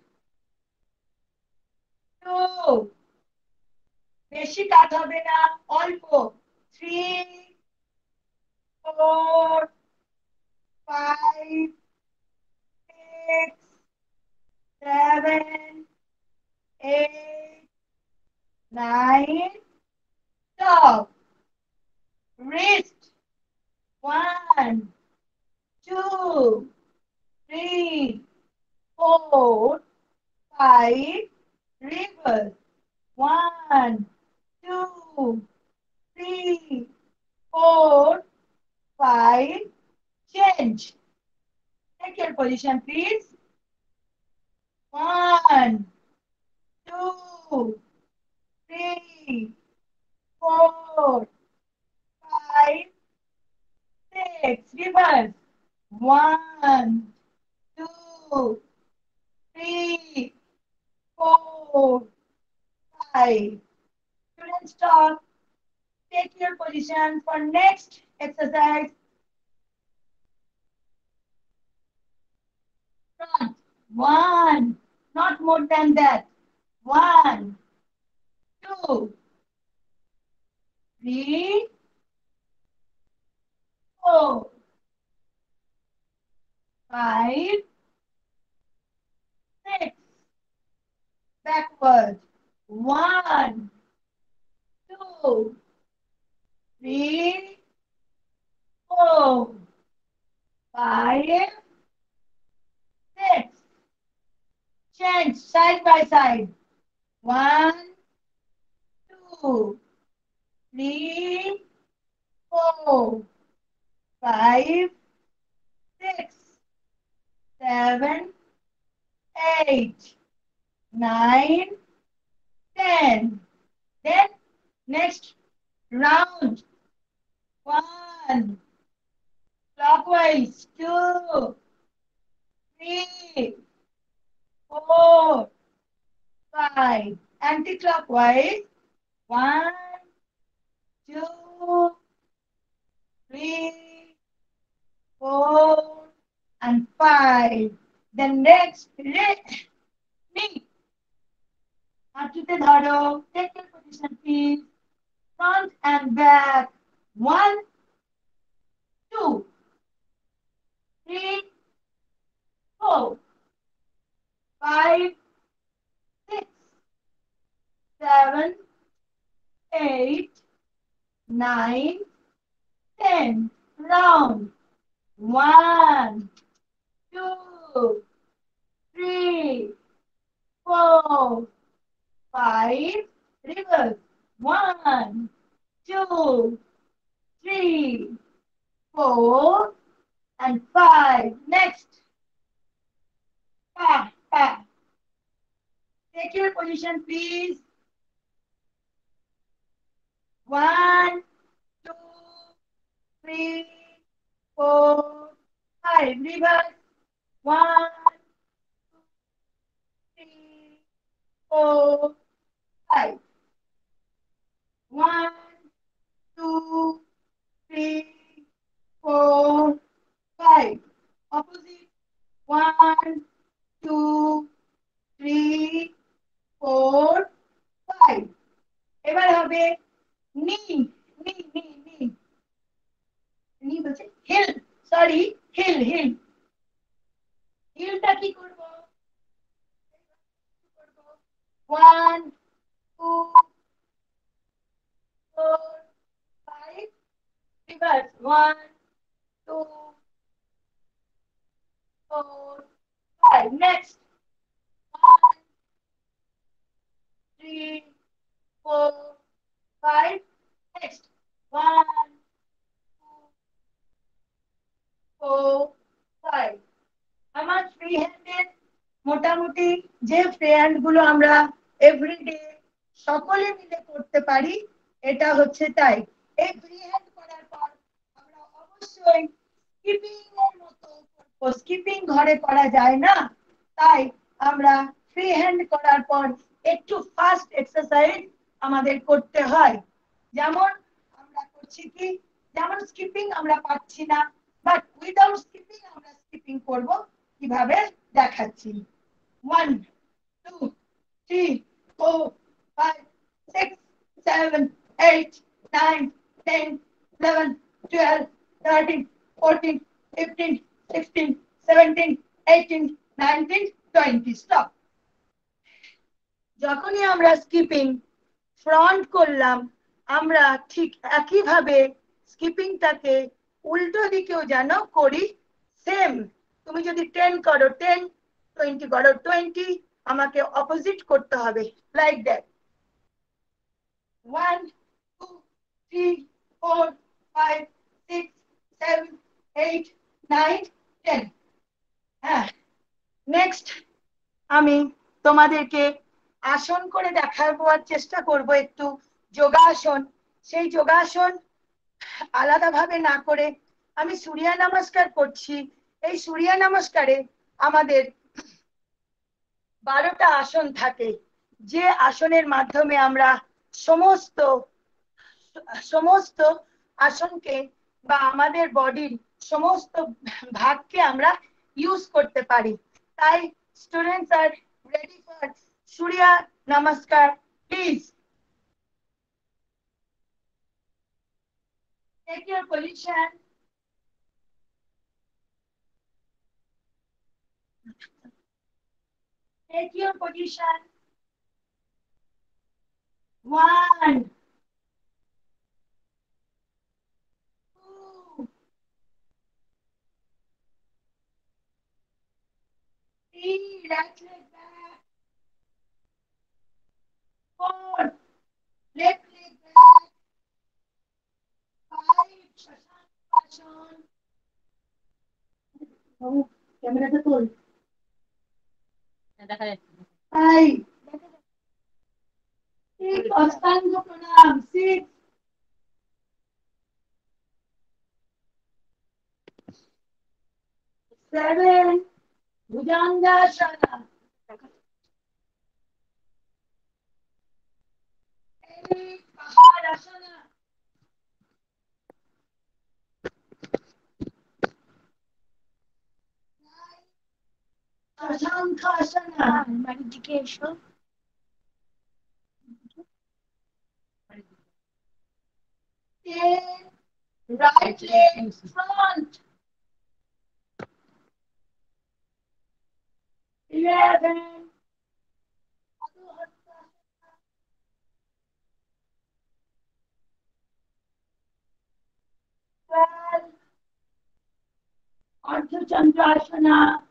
two, বেশি কাজ হবে না, অল্প, three, four, five, six, seven, eight, nine, stop. Wrist, one, two, three, four, five, reverse. One, two, three, four, five, change. Take your position, please. One, two, three, four, five, six, reverse. One, two, three, four, five. Students, stop. Take your position for next exercise. Front. One, not more than that. One, two, three, four, five, six. Backward. One, two, three, four, five, six. Change side by side. One, two, three, four, five, six, seven, eight, nine, ten. Then next round, one, clockwise, two, three, four, five, anti-clockwise, one, two, three, four, and five. Then next, knee. হাঁটুতে ধরো, take your position please. Front and back. One, two, three, four, five, six, seven, eight, nine, ten. Round. One, two, three, four, five. Reverse. One, two, three, four, and five. Next. Pa, pa. Take your position, please. One, two, three, four, five. Reverse. One, two, three, four, five. One, two, three, four, five. Opposite. One, two, three, four, five. এবার হবে knee, knee, knee, knee. knee বলছে heel, sorry, heel, heel. heelটা কি করব? One, two, four, five. Reverse. One, two, four, five. Next. One, three, four, five. Next. One, two, four, five. আমার ফ্রি হ্যান্ডের মোটামুটি যে ফ্রি হ্যান্ড গুলো আমরা এভরিডে সকলে মিলে করতে পারি, এটা হচ্ছে তাই। এই ফ্রি হ্যান্ড করার পর আমরা অবশ্যই স্কিপিং এর মতো করব। স্কিপিং ঘরে করা যায় না, তাই আমরা ফ্রি হ্যান্ড করার পর একটু ফাস্ট এক্সারসাইজ আমাদের করতে হয়। যেমন আমরা করছি কি, যেমন স্কিপিং আমরা পাচ্ছি না, বাট উইদাউট স্কিপিং আমরা স্কিপিং করব, কিভাবে দেখাচ্ছি। One, two, three, four, five, six, seven, eight, nine, ten, eleven, twelve, thirteen, fourteen, fifteen, sixteen, seventeen, eighteen, nineteen, twenty. Stop. যখনই আমরা স্কিপিং ফ্রন্ট করলাম, আমরা ঠিক একইভাবে স্কিপিংটাকে উল্টো দিকেও যেন করি। সেম, তুমি যদি টেন করো টেন, টোয়েন্টি করো টোয়েন্টি, আমাকে অপোজিট করতে হবে, like that. One, two, three, four, five, six, seven, eight, nine, ten. হ্যাঁ, নেক্সট আমি তোমাদেরকে আসন করে দেখাবার চেষ্টা করব, একটু যোগাসন। সেই যোগাসন আলাদাভাবে না করে আমি সূর্য নমস্কার করছি। এই সূর্য নমস্কারে আমাদের বারোটা আসন থাকে, যে আসনের মাধ্যমে আমরা সমস্ত সমস্ত আসনকে বা আমাদের বডির সমস্ত ভাগকে আমরা ইউজ করতে পারি। তাই students are ready for Surya Namaskar, please take your position. Take your position. One, two, three, right leg back. Four, left leg back. Five, Shashank. Oh, camera to pull. Five. Six, Ashtanga Pranam. Six, Seven, Bhujangasana. Eight, Paharasana. Nine, Shankasana. Meditation. Ten, right leg front. Eleven, twelve, Ardha Chandrasana,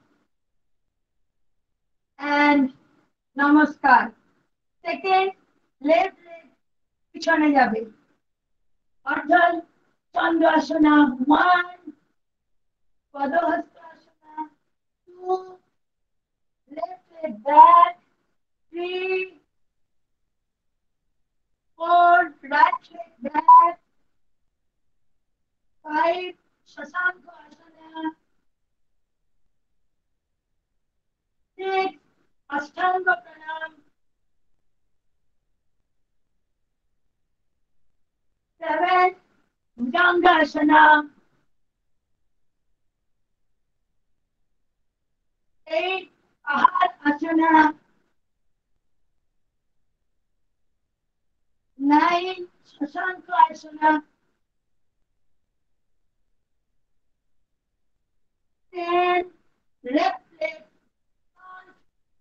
and Namaskar. Second, left leg pichone jabe. Ardha Chandrasana one, Padahastasana two, left leg back three, four, right leg back five, Shashanka Asana six, Ashtanga Pranam seven, Bhujangasana eight, Ahar Asana nine, Shashanka Asana ten, left leg front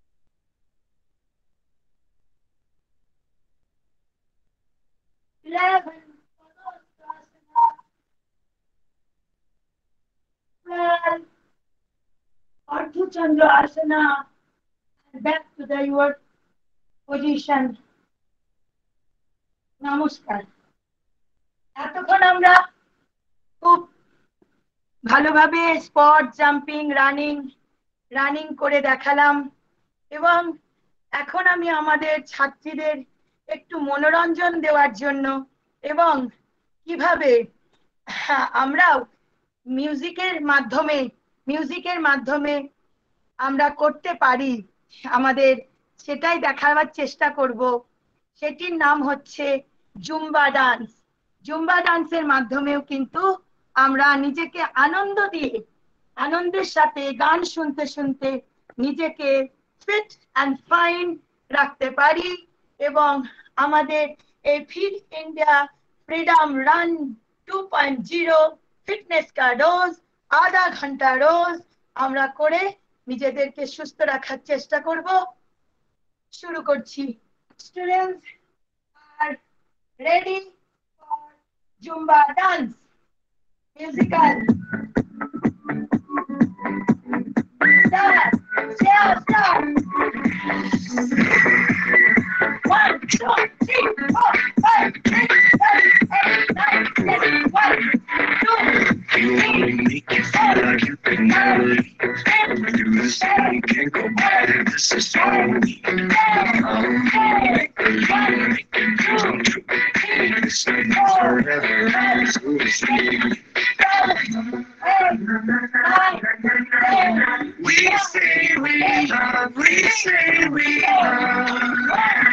eleven, Padahastasana twelve, Ardha Chandrasana, and back to the your position. নমস্কার। এতক্ষণ আমরা খুব ভালোভাবে স্পট জাম্পিং রানিং রানিং করে দেখালাম এবং এখন আমি আমাদের ছাত্রীদের একটু মনোরঞ্জন দেওয়ার জন্য এবং কিভাবে আমরাও মিউজিকের মাধ্যমে মিউজিকের মাধ্যমে আমরা করতে পারি আমাদের সেটাই দেখাবার চেষ্টা করব। সেটির নাম হচ্ছে জুম্বা ডান্স। জুম্বা ডান্সের মাধ্যমেও কিন্তু আমরা নিজেকে আনন্দ দিয়ে আনন্দের সাথে গান শুনতে শুনতে নিজেকে ফিট অ্যান্ড ফাইন রাখতে পারি এবং আমাদের এই fit India freedom run two point zero fitness কা ডোজ আধা ঘন্টা রোজ আমরা করে নিজেদেরকে সুস্থ রাখার চেষ্টা করব। শুরু করছি। Students are ready for Zumba dance. Musical. Start. Start. Start. One, two, three, four, five, six, seven, eight, nine, ten. One, two, three, four, five, six, seven, can't go back. This is only we say we love, we say we love.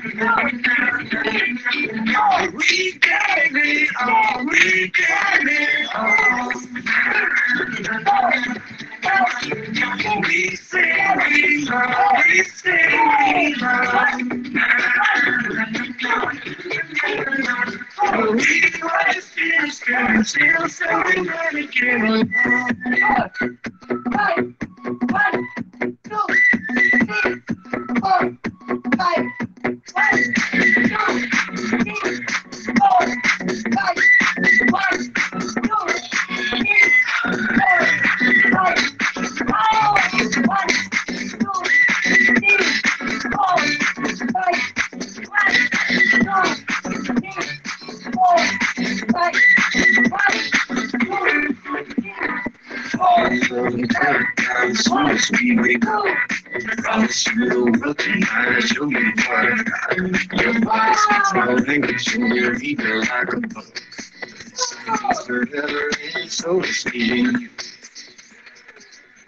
We gave it all, we gave it all. We say we love, we say we love. We was still scared, still so we never give up. One, two, three, four, five. One, two, three, four, five. One, two, three, four, five. Oh, one, two, three, four, five. One, two, three, four, five. One, two, three, four, five. Soon as we wake up, promise you will recognize you'll be part of God. Your voice is no language, you'll leave it like a book. This is forever and so is me and you.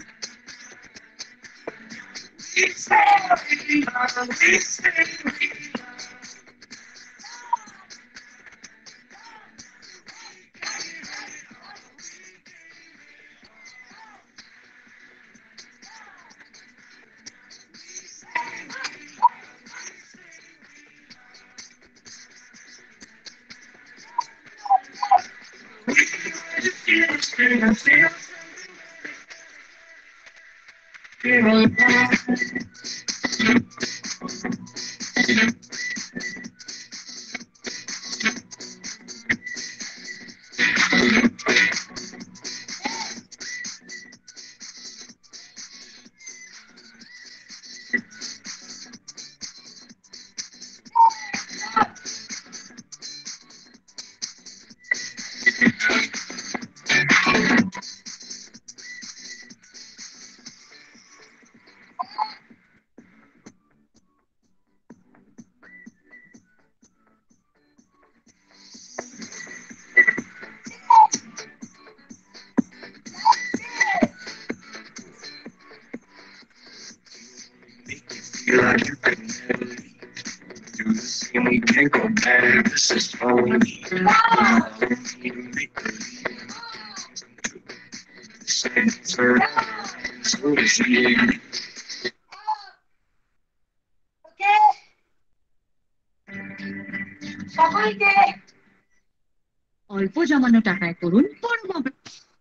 সকলকে অল্প জমানো টাকায় করুন বড় মোবাইল।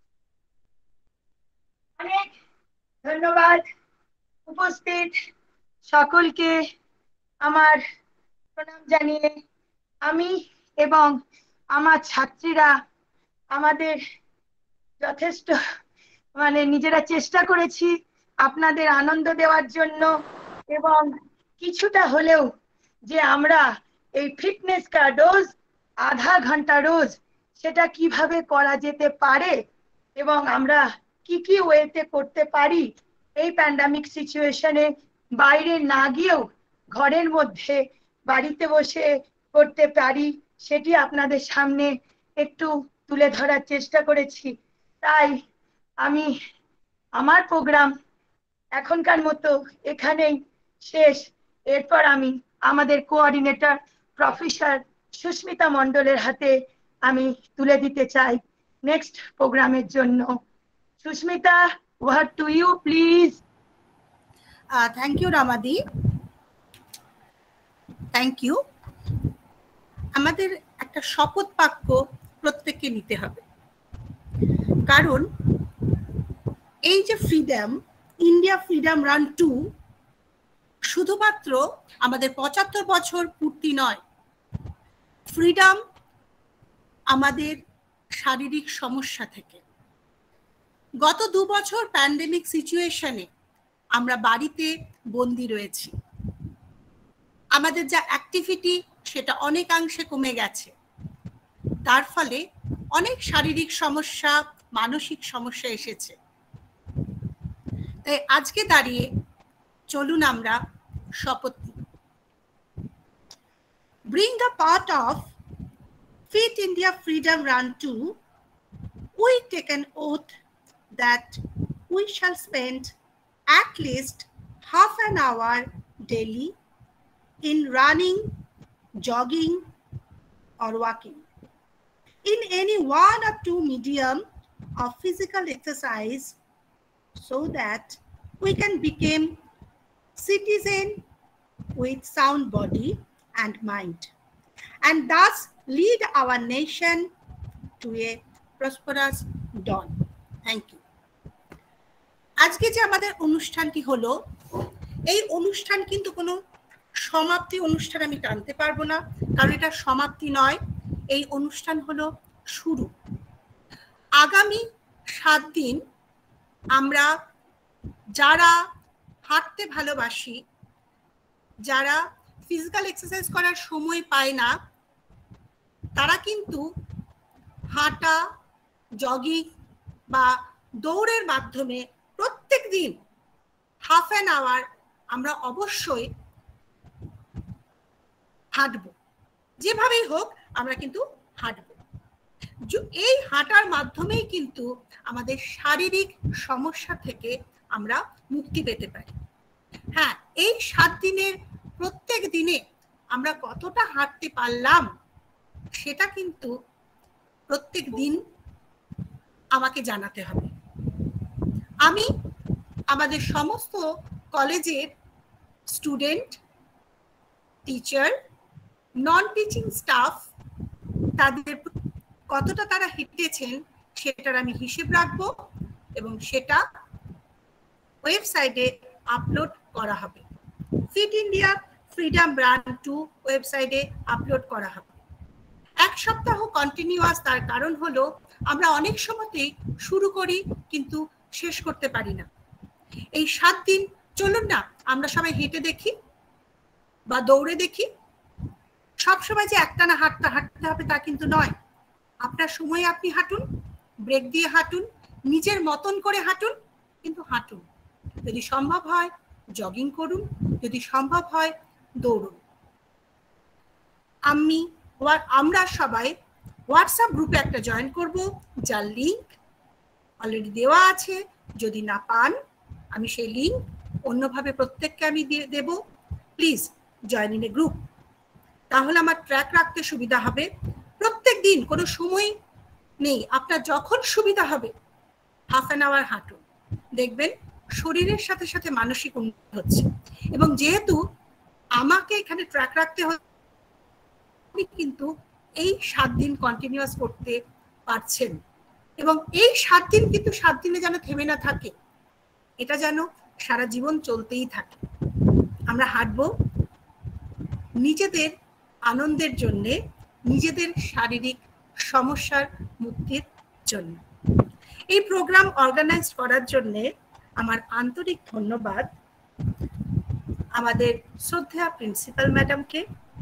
অনেক ধন্যবাদ উপস্থিত সকলকে আমার প্রণাম জানিয়ে আমি এবং আমার ছাত্রীরা আমাদের যথেষ্ট মানে নিজেরা চেষ্টা করেছি আপনাদের আনন্দ দেওয়ার জন্য এবং কিছুটা হলেও যে আমরা এই ফিটনেস কা ডোজ আধা ঘন্টা রোজ সেটা কিভাবে করা যেতে পারে এবং আমরা কি কি ওয়েতে করতে পারি এই প্যান্ডামিক সিচুয়েশনে বাইরে না গিয়েও ঘরের মধ্যে বাড়িতে বসে করতে পারি সেটি আপনাদের সামনে একটু তুলে ধরার চেষ্টা করেছি। তাই আমি আমার প্রোগ্রাম এখনকার মতো এখানেই শেষ। এরপর আমি আমাদের কোঅর্ডিনেটর প্রফেসর সুস্মিতা মণ্ডলের হাতে আমি তুলে দিতে চাই নেক্সট প্রোগ্রামের জন্য। Susmita, over to you please. Thank you রামাদি, থ্যাংক ইউ। আমাদের একটা শপথ বাক্য প্রত্যেককে নিতে হবে, কারণ এই যে freedom India freedom run two শুধুমাত্র আমাদের পঁচাত্তর বছর পূর্তি নয়, ফ্রিডম আমাদের শারীরিক সমস্যা থেকে। গত দু বছর প্যান্ডেমিক সিচুয়েশনে আমরা বাড়িতে বন্দি রয়েছি, আমাদের যা অ্যাক্টিভিটি সেটা অনেকাংশে কমে গেছে, তার ফলে অনেক শারীরিক সমস্যা মানসিক সমস্যা এসেছে। তাই আজকে দাঁড়িয়ে চলুন আমরা শপথ নিই। Being a part of Fit India Freedom Run two, we take an oath that we shall spend at least half an hour daily in running, jogging, or walking in any one or two medium of physical exercise, so that we can become citizen with sound body and mind, and thus lead our nation to a prosperous dawn. Thank you. আজকে যে আমাদের অনুষ্ঠানটি হলো, এই অনুষ্ঠান কিন্তু কোনো সমাপ্তি অনুষ্ঠান আমি টানতে পারবো না, কারণ এটা সমাপ্তি নয়, এই অনুষ্ঠান হলো শুরু। আগামী সাত দিন আমরা যারা হাঁটতে ভালোবাসি, যারা ফিজিক্যাল এক্সারসাইজ করার সময় পায় না, তারা কিন্তু হাঁটা, জগিং বা দৌড়ের মাধ্যমে প্রত্যেক দিন হাফ অ্যান আওয়ার আমরা অবশ্যই হাঁটব, যেভাবেই হোক আমরা কিন্তু হাঁটব। এই হাঁটার মাধ্যমেই কিন্তু আমাদের শারীরিক সমস্যা থেকে আমরা মুক্তি পেতে পারি। হ্যাঁ, এই সাত দিনের প্রত্যেক দিনে আমরা কতটা হাঁটতে পারলাম সেটা কিন্তু প্রত্যেক দিন আমাকে জানাতে হবে। আমি আমাদের সমস্ত কলেজের student, teacher, non teaching staff তাদের কতটা তারা হেঁটেছেন সেটার আমি হিসেব রাখবো এবং সেটা ওয়েবসাইটে আপলোড করা হবে। Fit India freedom run two ওয়েবসাইটে আপলোড করা হবে। এক সপ্তাহ কন্টিনিউয়াস, তার কারণ হলো আমরা অনেক সময়তেই শুরু করি কিন্তু শেষ করতে পারি না। এই সাত দিন চলুন না আমরা সবাই হেঁটে দেখি বা দৌড়ে দেখি। সবসময় যে একটানা হাঁটতে হাঁটতে হবে তা কিন্তু নয়। আপনার সময় আপনি হাঁটুন, ব্রেক দিয়ে হাঁটুন, নিজের মতন করে হাঁটুন, কিন্তু হাঁটুন। যদি সম্ভব হয় জগিং করুন, যদি সম্ভব হয় দৌড়ুন। আমি আমরা সবাই হোয়াটসঅ্যাপ গ্রুপে একটা জয়েন করব, যার লিঙ্ক অলরেডি দেওয়া আছে। যদি না পান আমি সেই লিঙ্ক অন্যভাবে প্রত্যেককে আমি দিয়ে দেব। Please join in a group, তাহলে আমার ট্র্যাক রাখতে সুবিধা হবে। প্রত্যেক দিন কোনো সময় নেই, আপনার যখন সুবিধা হবে হাফ অ্যান আওয়ার হাঁটুন, দেখবেন শরীরের সাথে সাথে মানসিক উন্নতি হচ্ছে। এবং যেহেতু আমাকে এখানে ট্র্যাক রাখতে হবে, কিন্তু এই সাত দিন কন্টিনিউয়াস করতে পারছেন এবং এই সাত দিন কিন্তু সাত দিনে যেন থেমে না থাকে, এটা যেন সারা জীবন চলতেই থাকে। আমরা হাঁটবো নিজেদের আনন্দের জন্য, নিজেদের শারীরিক সমস্যার মুক্তির জন্য। এই প্রোগ্রাম অর্গানাইজ করার জন্য আমার আন্তরিক ধন্যবাদ আমাদের শ্রদ্ধেয়া প্রিন্সিপাল ম্যাডামকে,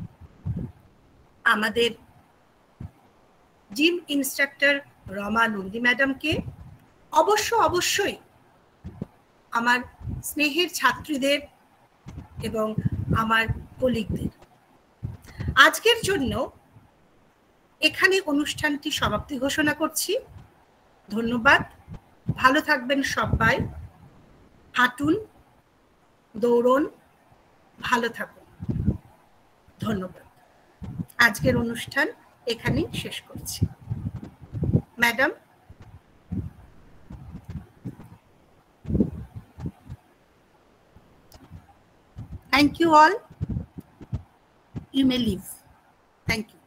আমাদের জিম ইনস্ট্রাক্টর রমা নন্দী ম্যাডামকে, অবশ্য অবশ্যই আমার স্নেহের ছাত্রীদের এবং আমার কলিগদের। আজকের জন্য এখানে অনুষ্ঠানটি সমাপ্তি ঘোষণা করছি। ধন্যবাদ, ভালো থাকবেন সবাই, হাঁটুন, দৌড়ুন, ভালো থাকুন। ধন্যবাদ। আজকের অনুষ্ঠান এখানেই শেষ করছি। Madam. Thank you all. You may leave. Thank you.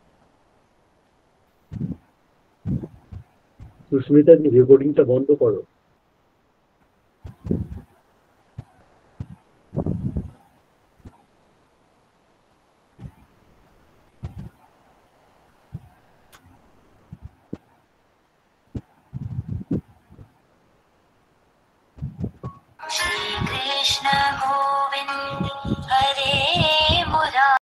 Susmita, রেকর্ডিংটা বন্ধ করো।